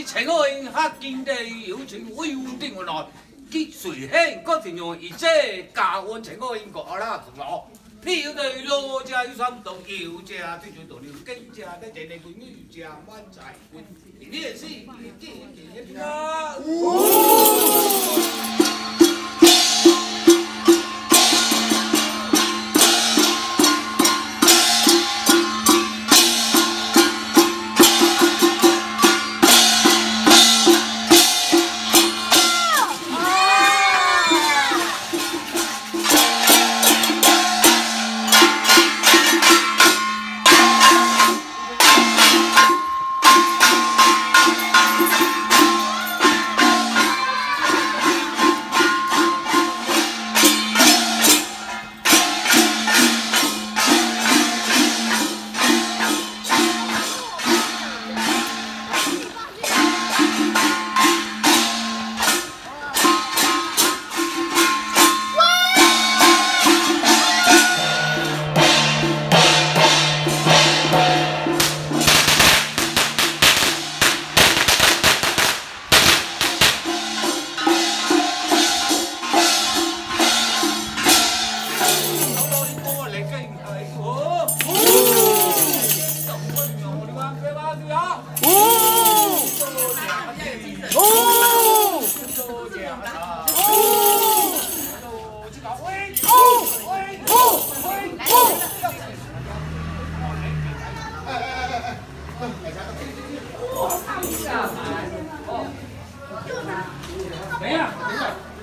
陈浩英哈经济有请委员定来，佢随行各阵用以这加温陈浩英个阿拉同咯。譬如对罗家有三道，有家最最道了，跟家在这里闺女家满财官，你也是一件啊。等一下，等一下。